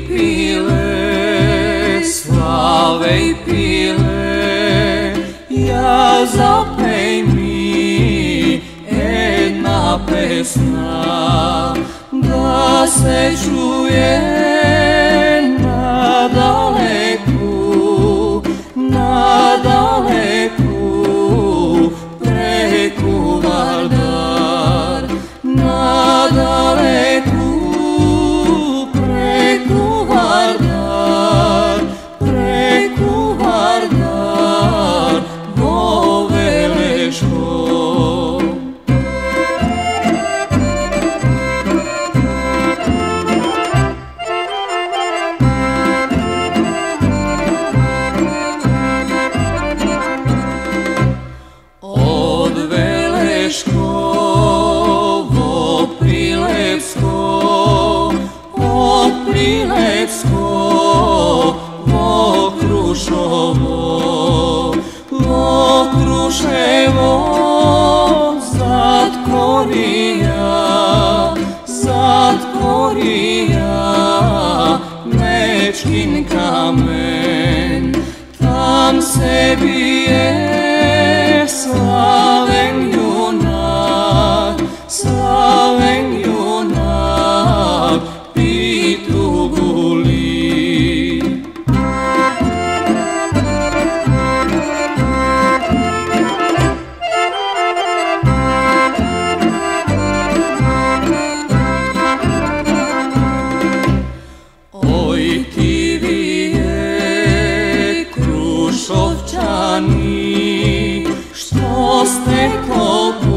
pile, slave i pile, ja zapej mi jedna pesna, da se čuje na daleku, preku Vardar, na daleku, preku Vardar, vo Veleško. Od Veleškovo Prilepsko, od Prilepskovo Krušovo, vo Kruševo zatkorija Mečkin kamen, tam se bije slaven junak, Pitu Guli. Oj ti vi je Krušovčani, što ste ko